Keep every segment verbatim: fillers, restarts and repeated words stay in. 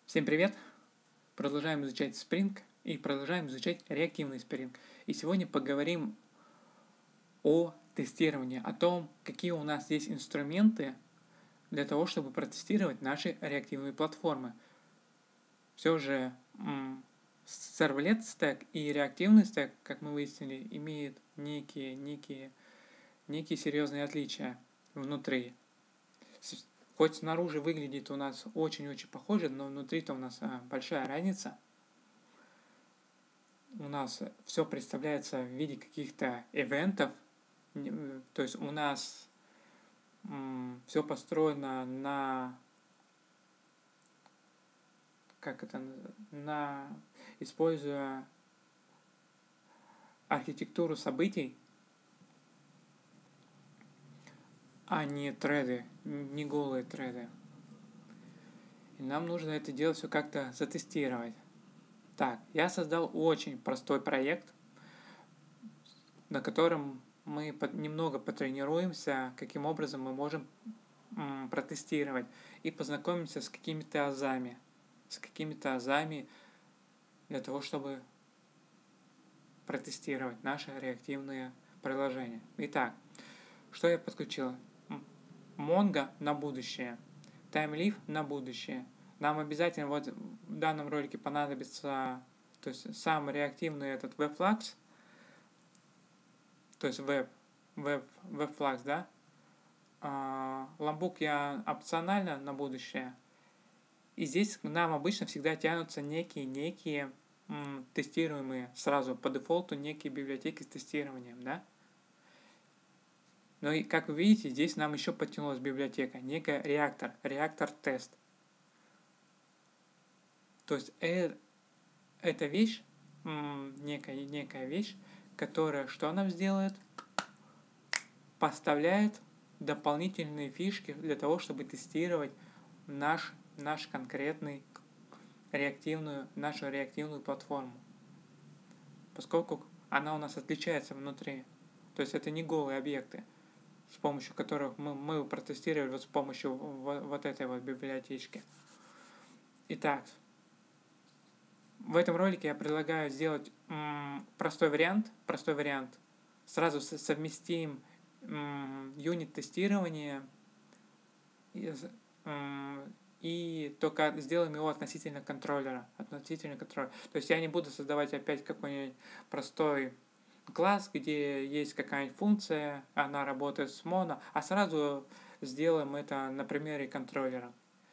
Всем привет! Продолжаем изучать Spring и продолжаем изучать реактивный Spring. И сегодня поговорим о тестировании, о том, какие у нас есть инструменты для того, чтобы протестировать наши реактивные платформы. Все же Servlet Stack и реактивный Stack, как мы выяснили, имеют некие, некие, некие серьезные отличия внутри. Хоть снаружи выглядит у нас очень-очень похоже, но внутри-то у нас а, большая разница. У нас все представляется в виде каких-то ивентов. То есть у нас м, все построено на... Как это? На... Используя архитектуру событий, а не треды, не голые треды. И нам нужно это дело все как-то затестировать. Так, я создал очень простой проект, на котором мы под, немного потренируемся, каким образом мы можем м, протестировать и познакомимся с какими-то азами, с какими-то азами для того, чтобы протестировать наши реактивные приложения. Итак, что я подключил? Mongo на будущее, TimeLeaf на будущее. Нам обязательно вот в данном ролике понадобится, то есть сам реактивный этот WebFlux, то есть веб, веб, WebFlux, да. А, ламбук я опционально на будущее. И здесь к нам обычно всегда тянутся некие, некие м, тестируемые сразу по дефолту некие библиотеки с тестированием, да. Но и как вы видите, здесь нам еще подтянулась библиотека, некая реактор, реактор тест. То есть э, эта вещь, м, некая, некая вещь, которая что нам сделает? Поставляет дополнительные фишки для того, чтобы тестировать наш, наш конкретный реактивную, нашу реактивную платформу. Поскольку она у нас отличается внутри. То есть это не голые объекты, с помощью которых мы, мы протестировали вот с помощью вот, вот этой вот библиотечки. Итак, в этом ролике я предлагаю сделать м, простой вариант. Простой вариант. Сразу совместим м, юнит-тестирование и, м, и только сделаем его относительно контроллера. Относительно контроллера. То есть я не буду создавать опять какой-нибудь простой класс, где есть какая-нибудь функция, она работает с моно, а сразу сделаем это на примере контроллера.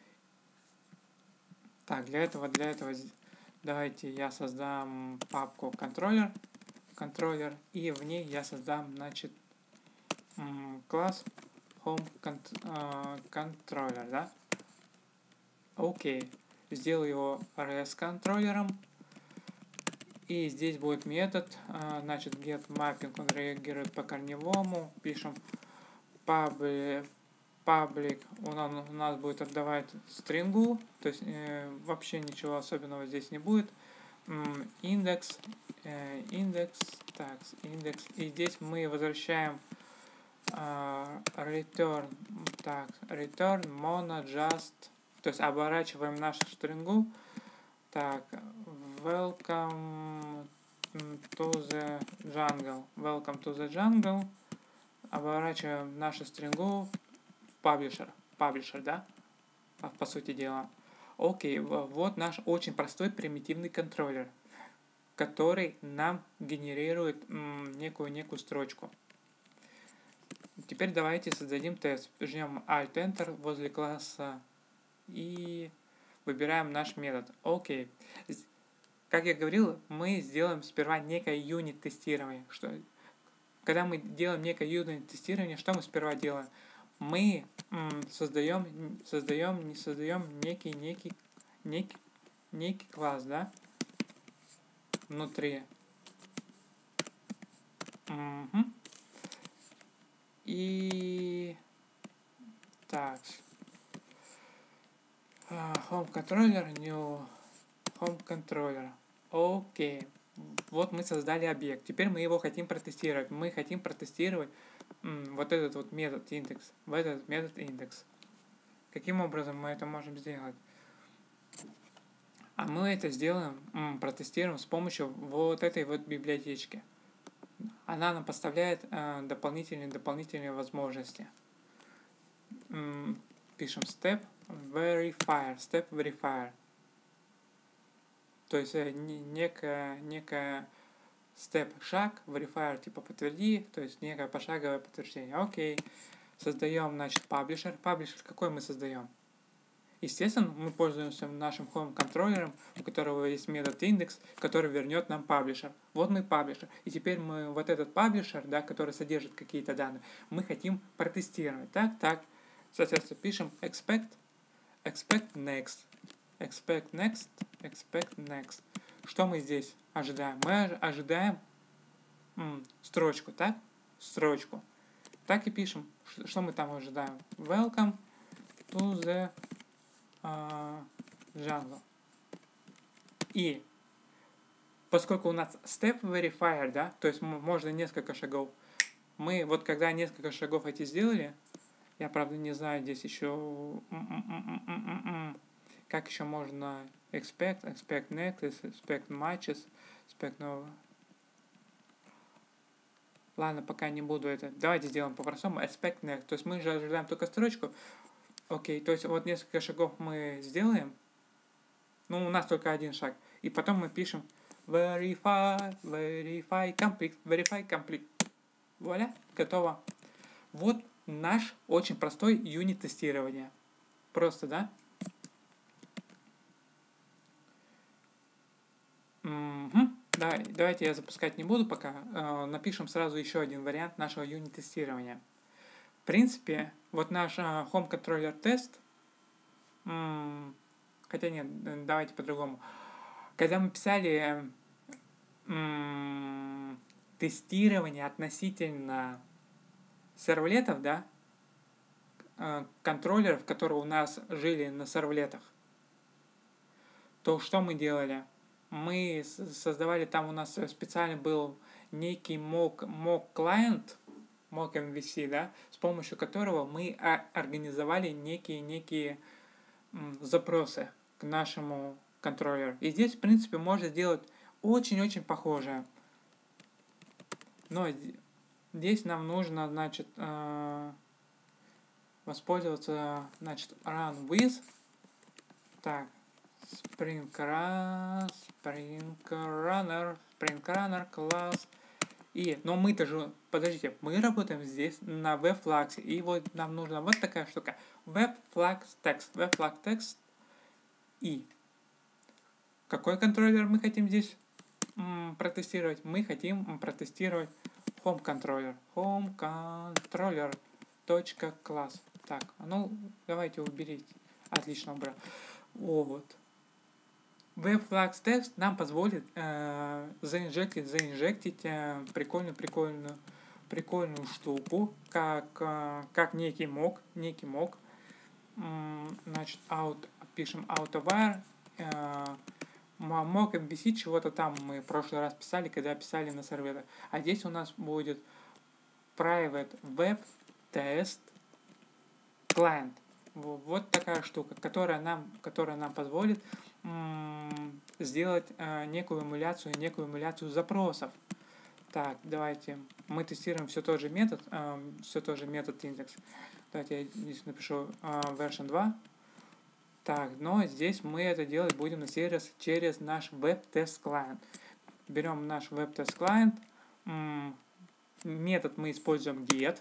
Так, для этого, для этого давайте я создам папку контроллер, контроллер, и в ней я создам, значит, класс home controller, да? Окей. Сделаю его res контроллером. И здесь будет метод, значит, get mapping, он реагирует по корневому. Пишем public, public он у нас будет отдавать стрингу, то есть э, вообще ничего особенного здесь не будет. Индекс, э, индекс, так, индекс, и здесь мы возвращаем э, return, так, return mono just, то есть оборачиваем нашу стрингу. Так, welcome to the jungle, welcome to the jungle, оборачиваем нашу стрингу в publisher, publisher, да, по сути дела. Окей, вот наш очень простой примитивный контроллер, который нам генерирует м, некую некую строчку. Теперь давайте создадим тест. Жмем Alt-Enter возле класса и выбираем наш метод. Окей. Как я говорил, мы сделаем сперва некое юнит-тестирование. Что, когда мы делаем некое юнит-тестирование, что мы сперва делаем? Мы м, создаем, создаем, не создаем некий, некий, некий, некий класс, да, внутри. Угу. И так, home controller, new home controller. Окей. Вот мы создали объект. Теперь мы его хотим протестировать. Мы хотим протестировать м, вот этот вот метод индекс. Вот этот метод индекс. Каким образом мы это можем сделать? А мы это сделаем, м, протестируем с помощью вот этой вот библиотечки. Она нам поставляет э, дополнительные дополнительные возможности. М, пишем step verifier, step verifier. То есть э, не- некая, некая step шаг, verifier типа подтверди, то есть некое пошаговое подтверждение. Окей. Создаем, значит, паблишер. Паблишер какой мы создаем? Естественно, мы пользуемся нашим home контроллером, у которого есть метод индекс, который вернет нам паблишер. Вот мы паблишер. И теперь мы вот этот паблишер, да, который содержит какие-то данные, мы хотим протестировать. Так, так. Соответственно, пишем expect, expect next, expect next, expect next. Что мы здесь ожидаем? Мы ожидаем м, строчку, так? Строчку. Так и пишем. Что мы там ожидаем? Welcome to the uh, jungle. И поскольку у нас step verifier, да, то есть можно несколько шагов, мы вот когда несколько шагов эти сделали, я правда не знаю здесь еще как еще можно expect, expect next, expect matches, expect no. Ладно, пока не буду это. Давайте сделаем по-простому. Expect next. То есть мы же ожидаем только строчку. Окей, то есть вот несколько шагов мы сделаем. Ну, у нас только один шаг. И потом мы пишем verify, verify complete, verify complete. Вуаля, готово. Вот наш очень простой юнит тестирования. Просто, да? Угу. Давай, давайте я запускать не буду пока. Э, напишем сразу еще один вариант нашего юнит тестирования. В принципе, вот наш э, home controller тест, м- хотя нет, давайте по-другому. Когда мы писали м- тестирование относительно сервлетов, да, э, контроллеров, которые у нас жили на сервлетах, то что мы делали? Мы создавали, там у нас специально был некий mock, mock client, mock эм ви си, да, с помощью которого мы организовали некие, некие м, запросы к нашему контроллеру. И здесь, в принципе, можно сделать очень-очень похожее. Но здесь нам нужно, значит, э, воспользоваться, значит, run with. Так, Spring Run, Spring Runner, Spring Runner класс. И, но мы-то же, подождите, мы работаем здесь на WebFlux, и вот нам нужна вот такая штука. WebFlux Text, WebFlux Text. И какой контроллер мы хотим здесь м, протестировать? Мы хотим протестировать Home Controller. Home Controller. Class. Так, ну давайте уберите. Отлично убрал. О, вот. WebFlux Text нам позволит э, заинжектить, заинжектить э, прикольную, прикольную, прикольную штуку, как, э, как некий mock, некий mock. М, значит, out, пишем out-of-wire, э, mock эм ви си, чего-то там мы в прошлый раз писали, когда писали на серверах. А здесь у нас будет private web test client. Вот такая штука, которая нам, которая нам позволит м- сделать э, некую эмуляцию, некую эмуляцию запросов. Так, давайте мы тестируем все тот же метод, э, все тот же метод индекс. Давайте я здесь напишу э, вершн два. Так, но здесь мы это делать будем на сей раз через наш веб-тест client. Берем наш веб-тест client. М- метод мы используем get.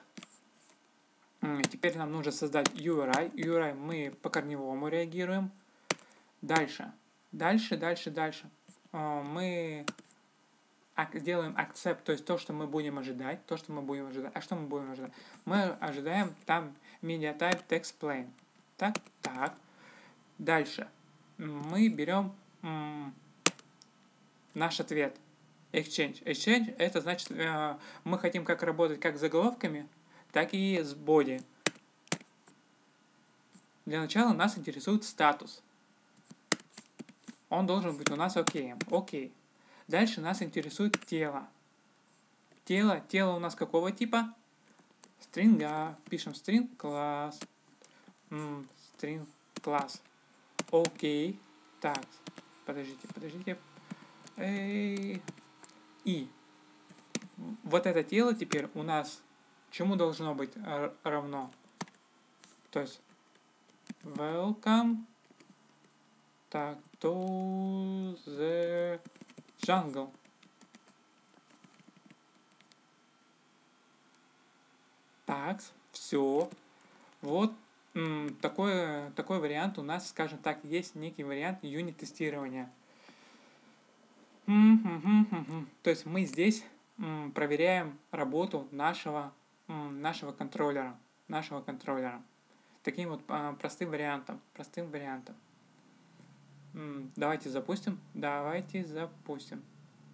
Теперь нам нужно создать ю ар ай. ю ар ай мы по корневому реагируем. Дальше. Дальше, дальше, дальше. Мы делаем accept, то есть то, что мы будем ожидать. То, что мы будем ожидать. А что мы будем ожидать? Мы ожидаем там MediaType TextPlain. Так? Так. Дальше. Мы берем м- наш ответ. Exchange. Exchange это значит, э, мы хотим как работать как с заголовками, так и с body. Для начала нас интересует статус. Он должен быть у нас окей. Окей. Дальше нас интересует тело. Тело. Тело у нас какого типа? Стринга. Пишем string класс. М, string класс. Окей. Так. подождите, подождите. Эй. И вот это тело теперь у нас чему должно быть равно? То есть welcome так, to the jungle. Так, все. Вот м, такой, такой вариант у нас, скажем так, есть некий вариант юнит-тестирования. То есть мы здесь м, проверяем работу нашего, м, нашего контроллера. Нашего контроллера. Таким вот а, простым вариантом. Простым вариантом. М, давайте запустим. Давайте запустим.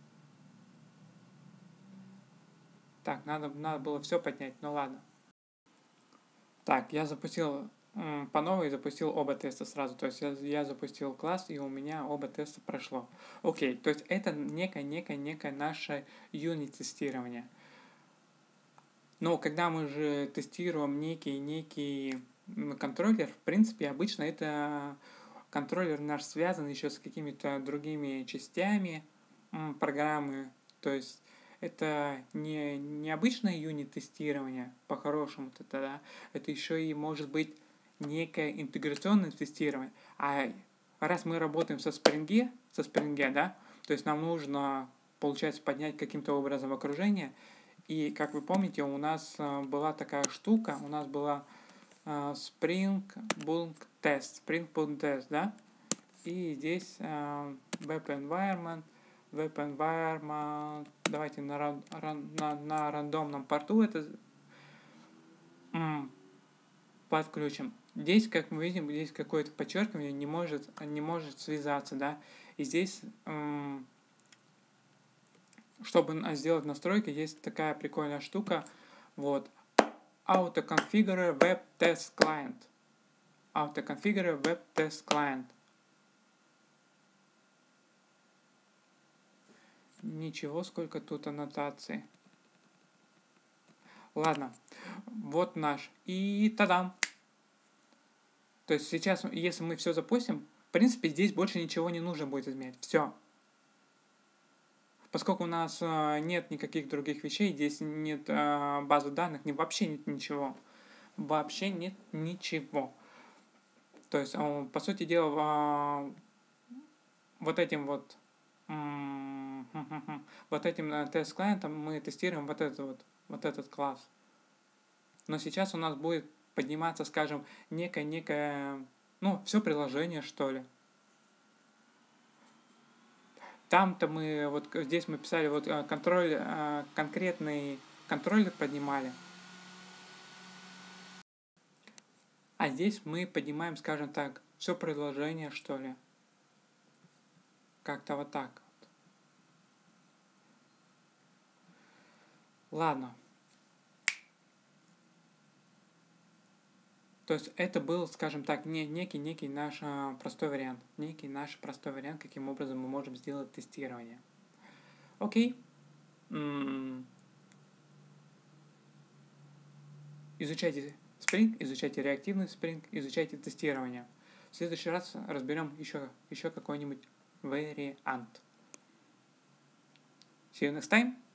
Так, надо, надо было все поднять, ну ладно. Так, я запустил м, по новой, запустил оба теста сразу. То есть я, я запустил класс, и у меня оба теста прошло. Окей, то есть это некое, некое, некое наше юнит-тестирование. Но когда мы же тестируем некий, некий контроллер, в принципе, обычно это контроллер наш связан еще с какими-то другими частями м, программы. То есть это не, не обычное юнит-тестирование, по-хорошему-то, да, это еще и может быть некое интеграционное тестирование. А раз мы работаем со Spring, со Spring, да, то есть нам нужно, получается, поднять каким-то образом окружение. И, как вы помните, у нас была такая штука, у нас была Spring Boot Test, Spring Boot Test, да, и здесь Web Environment, Web Environment, давайте на, ран, на, на рандомном порту это м, подключим. Здесь, как мы видим, здесь какое-то подчеркивание не может, не может связаться, да, и здесь, м, чтобы сделать настройки, есть такая прикольная штука, вот, Auto-configure Web Test Client. Auto-configure Web Test Client. Ничего, сколько тут аннотаций. Ладно, вот наш. И тадам. То есть сейчас, если мы все запустим, в принципе, здесь больше ничего не нужно будет изменять. Все. Поскольку у нас э, нет никаких других вещей, здесь нет э, базы данных, не, вообще нет ничего. Вообще нет ничего. То есть, э, по сути дела, э, вот этим вот вот этим э, тест-клиентом мы тестируем вот этот вот, вот этот класс. Но сейчас у нас будет подниматься, скажем, некое-некое, ну, все приложение, что ли. Там-то мы, вот здесь мы писали, вот контроль, конкретный контроллер поднимали. А здесь мы поднимаем, скажем так, все приложение, что ли. Как-то вот так. Ладно. То есть это был, скажем так, не, некий, некий наш а, простой вариант. Некий наш простой вариант, каким образом мы можем сделать тестирование. Окей. М-м- изучайте Spring, изучайте реактивный Spring, изучайте тестирование. В следующий раз разберем еще, еще какой-нибудь вариант. See you next time.